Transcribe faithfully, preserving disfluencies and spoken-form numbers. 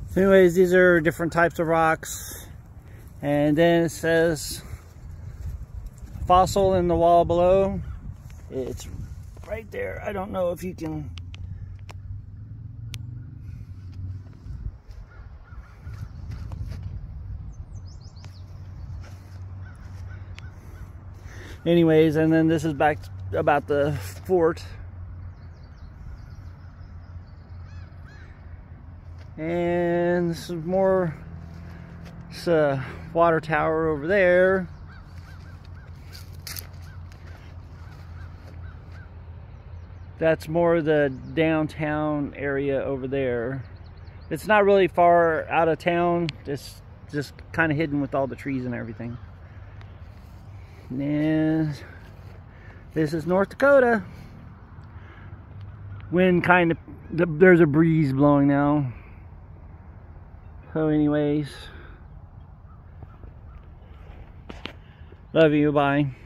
Anyways, these are different types of rocks. And then it says fossil in the wall below. It's right there. I don't know if you can. Anyways, and then this is back about the fort. And this is more, it's a water tower over there. That's more the downtown area over there. It's not really far out of town. It's just kind of hidden with all the trees and everything. And this is North Dakota. Wind kind of, there's a breeze blowing now. So anyways, love you, bye.